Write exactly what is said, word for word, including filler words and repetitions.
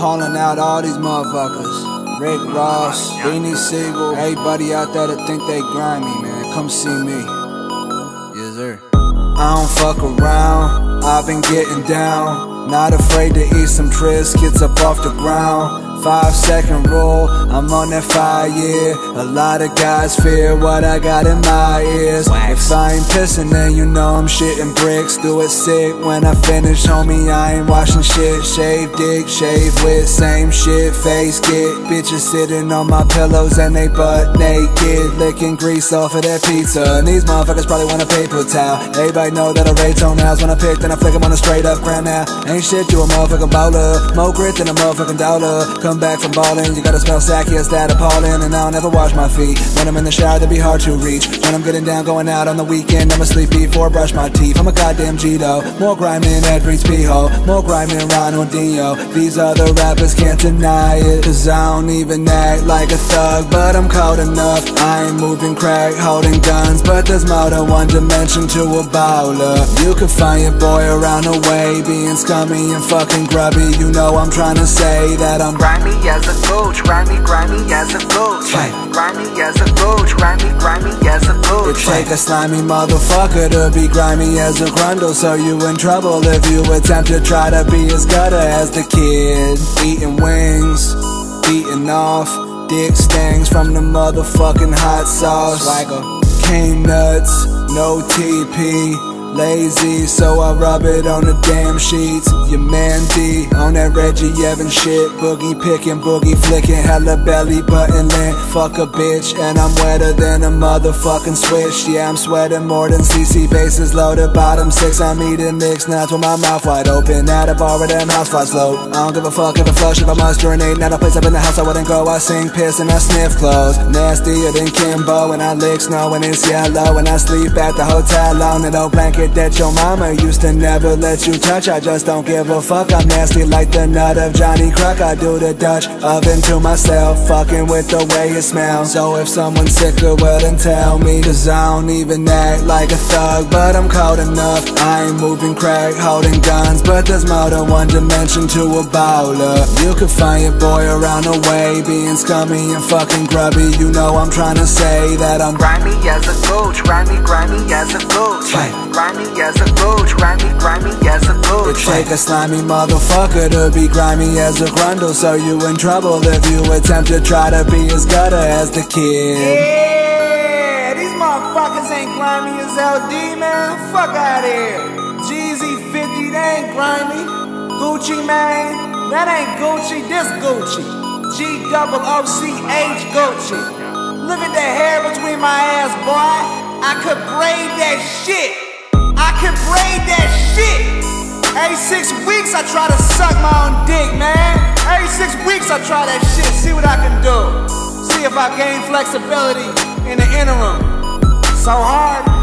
calling out all these motherfuckers. Rick Ross, Beanie Siegel, everybody out there that think they grimy, man, come see me. Yes, sir. I don't fuck around, I've been getting down. Not afraid to eat some Triscuits up off the ground. Five second rule, I'm on that fire, yeah. A lot of guys fear what I got in my ears. If I ain't pissing, then you know I'm shitting bricks. Do it sick when I finish, homie, I ain't washing shit. Shave dick, shave wit, same shit, face get. Bitches sitting on my pillows and they butt naked, licking grease off of that pizza. And these motherfuckers probably want a paper towel. Everybody know that I rate toenails when I pick, then I flick them on a straight up gram now. Ain't shit, you a motherfucking bowler. More grit than a motherfucking dollar. Come back from ballin', you gotta smell sacky, is that appalling? And I'll never wash my feet. When I'm in the shower, they be hard to reach. When I'm getting down, going out on the weekend, I'ma sleep before I brush my teeth. I'm a goddamn G-Do. More grimy than Ed Reed's P-Ho. More grimy than Ronaldinho. These other rappers can't deny it, cause I don't even act like a thug, but I'm cold enough. I ain't moving crack, holding guns, but there's more than one dimension to a bowler. You can find your boy around the way, being scummy and fucking grubby. You know I'm trying to say that I'm grimy as a gooch, grimy, grimy as a gooch, grimy as a gooch, grimy, grimy as a gooch. It take a slimy motherfucker to be grimy as a grundle, so you in trouble if you attempt to try to be as gutter as the kid. Eating wings, beating off, dick stings from the motherfucking hot sauce. Swagger. Cane nuts, no T P. Lazy, so I rub it on the damn sheets. Your man D on that Reggie Evans shit. Boogie picking, boogie flicking, hella belly button lit. Fuck a bitch, and I'm wetter than a motherfucking switch. Yeah, I'm sweating more than C C bases loaded. Bottom six, I'm eating mixed nuts with my mouth wide open. At a bar where them house flies float. I don't give a fuck if I flush, if I must urinate. Not a place up in the house I wouldn't go. I sing piss and I sniff clothes. Nastier than Kimbo, and I lick snow when it's yellow. And I sleep at the hotel on an old blanket that your mama used to never let you touch. I just don't give a fuck. I'm nasty like the nut of Johnny Cruck. I do the Dutch oven to myself, fucking with the way it smells. So if someone's sicker, well then tell me, cause I don't even act like a thug, but I'm cold enough. I ain't moving crack, holding guns, but there's more than one dimension to a bowler. You can find your boy around the way, being scummy and fucking grubby. You know I'm trying to say that I'm grimy as a gooch, grimy, grimy as a gooch, grimy as a gooch, grimy, grimy as a gooch. It take a slimy motherfucker to be grimy as a grundle, so you in trouble if you attempt to try to be as gutter as the kid. Yeah, these motherfuckers ain't grimy as L D, man. Fuck out here. Jeezy fifty, they ain't grimy. Gucci, man, that ain't Gucci, this Gucci. G double O C H Gucci. Look at the hair between my ass, boy. I could braid that shit. I can braid that shit. Every six weeks I try to suck my own dick, man. Every six weeks I try that shit, see what I can do. See if I gain flexibility in the interim. So hard.